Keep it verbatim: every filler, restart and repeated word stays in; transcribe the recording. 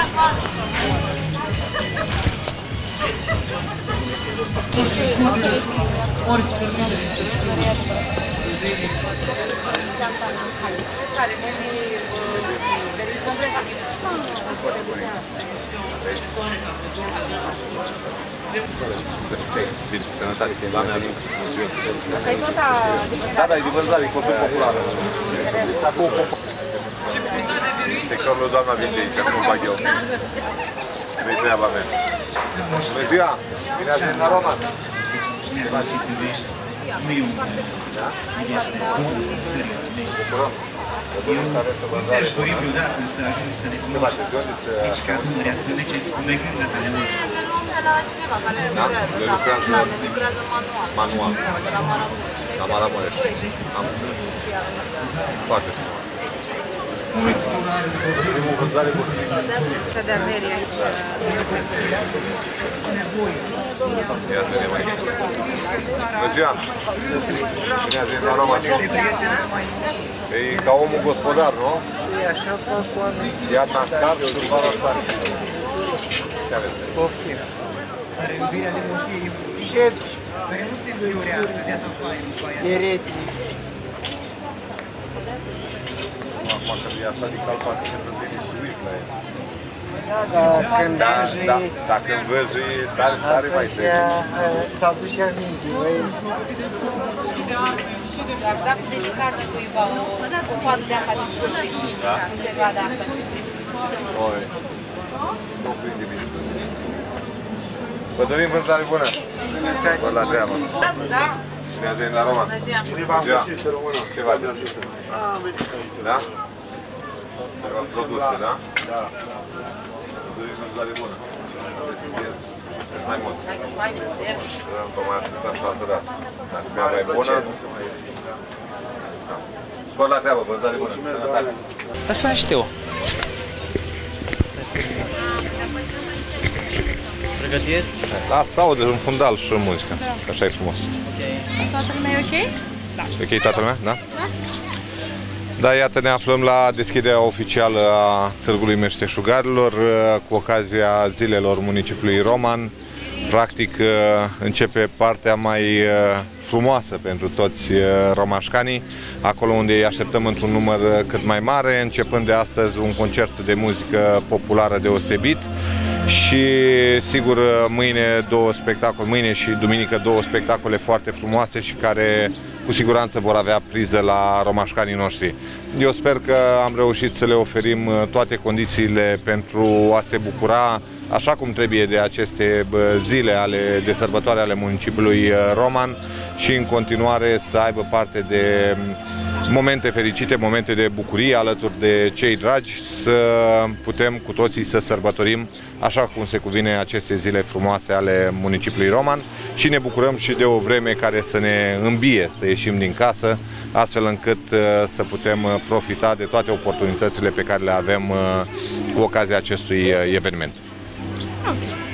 Da, da, e de vânzare, e consum popular. Sectorul doamna vinde aici, nu bag eu. Nu-i treaba mea. Bună ziua! Bine ați venit la Roman! Nu e un este un serial. E un înțelegi dorim vreodată să ajungi să ne cunoști. Deci ca Dunărea să mergeți spumegând de tale la cineva care lucrează, da, da, lucrează manual. Manual. La Maramureș. Am foarte frumos. Primul vânzare bun. Să dea verii aici. Ia să vedem aici. Bună ziua! Bine ați venit la Roma. E ca omul gospodar, nu? E așa fac cu oamenii. Iarna cap și vara sare. Ce aveți? Poftim. Care iubirea de moșie e Șerpi. care nu se îndurează de atât fain. Eretii. Acum că e așa de calpat, că să veni suit la el. Da, dar când Da, vârjii... da, dacă învârjii, tare mai se. Ți-a adus și aminte, băi. Exact cu dedicație cuiva, o coadă de asta din cursi. Da? Undeva de asta, știți? Oi. Nu prinde bine. Vă dorim vânzare bună. Vă la treabă. Da, da. Bine ați venit la Roma. Bună ziua. Unde v-am găsit să rămână? Ce v-ați găsit? Da? V-am produse, da? Da. Vă dorim vânzare bună. Mai mult. Hai că-s mai mulți. Vă mai așteptăm și altă dată. Dacă mea e bună. Spor la treabă, vânzare bună. Sănătate. Asta mai știu. Pregătiți? Da, să aude un fundal și muzică. Așa e frumos. Toată lumea e ok? Da. Ok, toată lumea? Da? Da. Da, iată, ne aflăm la deschiderea oficială a Târgului Meșteșugarilor cu ocazia zilelor municipiului Roman. Practic începe partea mai frumoasă pentru toți romașcanii, acolo unde îi așteptăm într-un număr cât mai mare, începând de astăzi un concert de muzică populară deosebit și sigur mâine două spectacole, mâine și duminică două spectacole foarte frumoase și care cu siguranță vor avea priză la romașcanii noștri. Eu sper că am reușit să le oferim toate condițiile pentru a se bucura așa cum trebuie de aceste zile ale, de sărbătoare ale municipiului Roman și în continuare să aibă parte de momente fericite, momente de bucurie alături de cei dragi, să putem cu toții să sărbătorim așa cum se cuvine aceste zile frumoase ale municipiului Roman și ne bucurăm și de o vreme care să ne îmbie să ieșim din casă, astfel încât să putem profita de toate oportunitățile pe care le avem cu ocazia acestui eveniment. Ok.